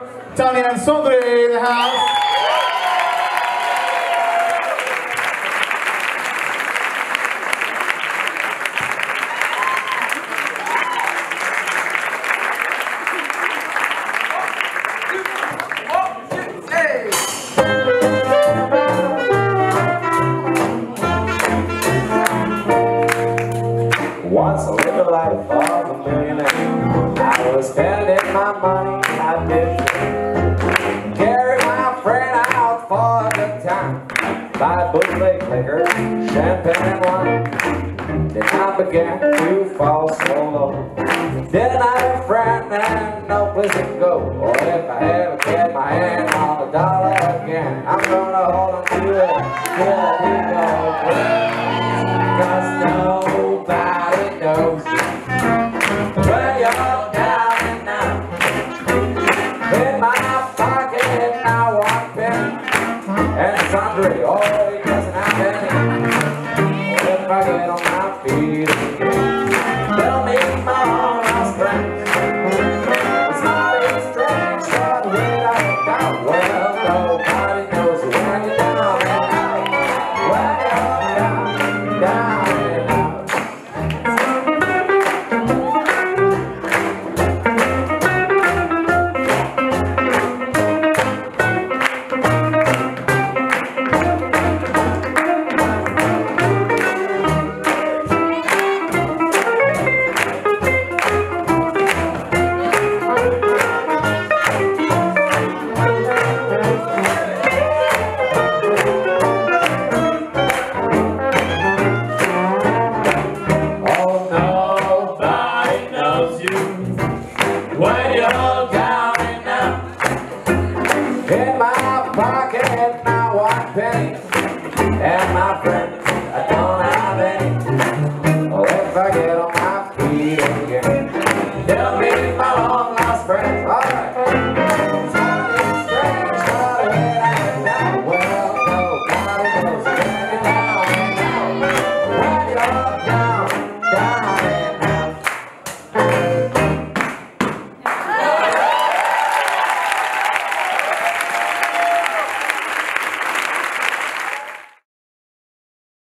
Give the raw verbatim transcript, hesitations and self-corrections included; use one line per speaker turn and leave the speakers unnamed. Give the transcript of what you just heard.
Tony and Sondre in the house.
Once I lived the life of a millionaire. I was spending my money, I did carry my friend out for a good time, buy bootleg liquor, champagne and wine. Then I began to fall so low. Didn't I have a friend and no place to go? Or if I ever get my hand on a dollar again, I'm gonna hold on to it till